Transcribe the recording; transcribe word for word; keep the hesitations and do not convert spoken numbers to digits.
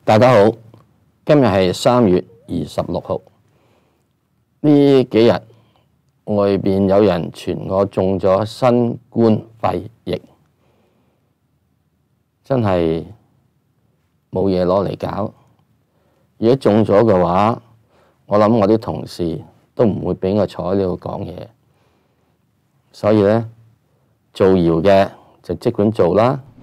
大家好，今日係三月二十六號。呢幾日外邊有人傳我中咗新冠肺炎，真係冇嘢攞嚟搞。如果中咗嘅話，我諗我啲同事都唔會俾我坐喺呢度講嘢。所以咧，造謠嘅就即管做啦。